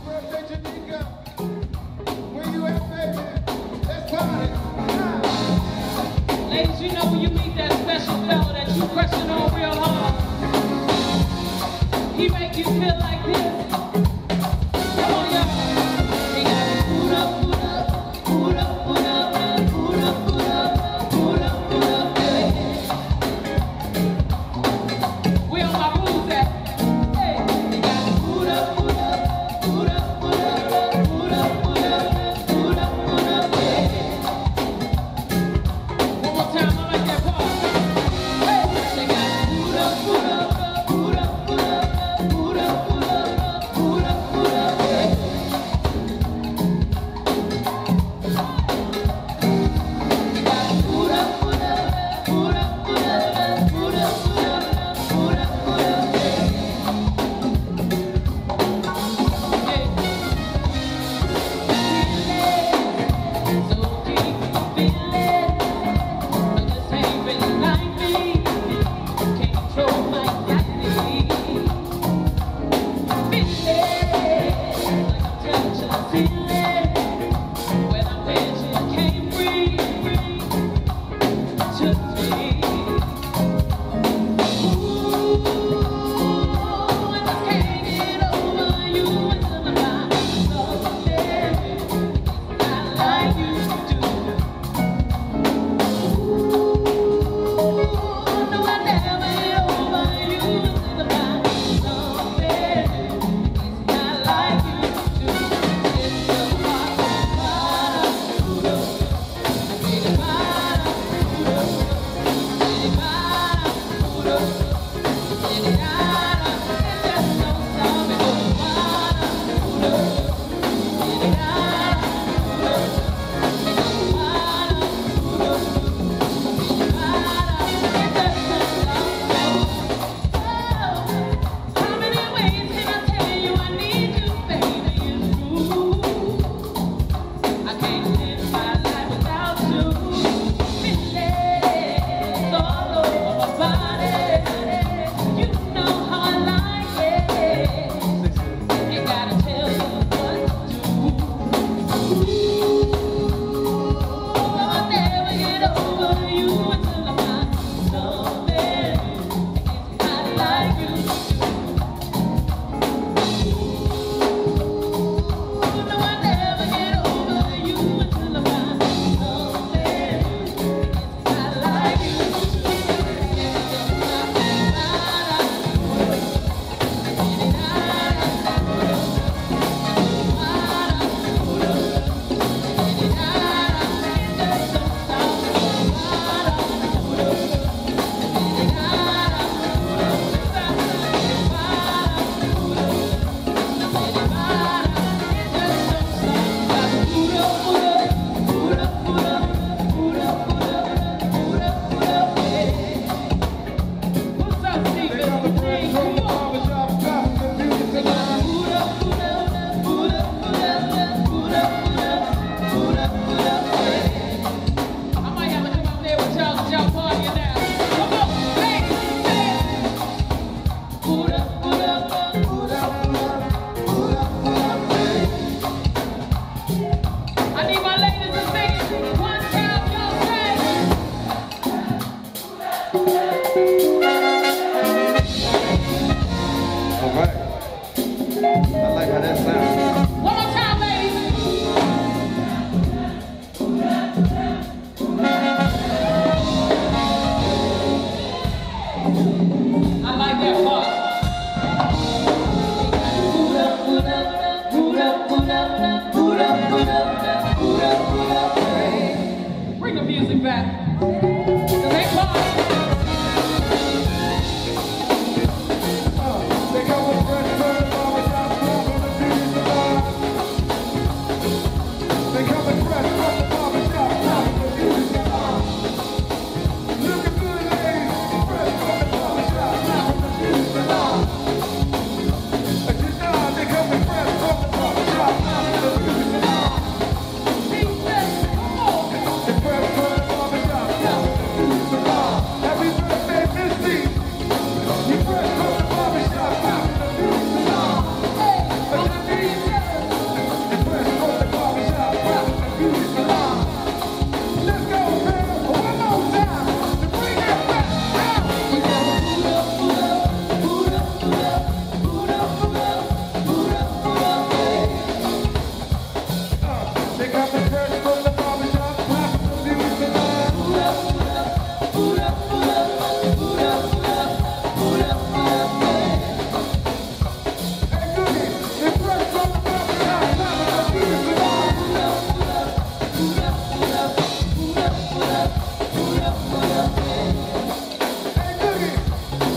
Birthday, Janika. Where you at, baby? Let's party. Ladies, you know when you meet that special fella that you crushing on real hard, he make you feel like this. Come on, y'all. He got it. Boot up, boot up, boot up, boot up, boot up, boot up, boot up, boot up, yeah. Where all my moves at? Hey, he got it. Boot up, boot up, boot up, boot up, boot up, boot up, boot up, boot up, yeah. One more time, I like that part. Hey, they got it. Boot up, boot up, boot up, boot up, boot up, boot up.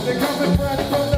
They're coming fresh from the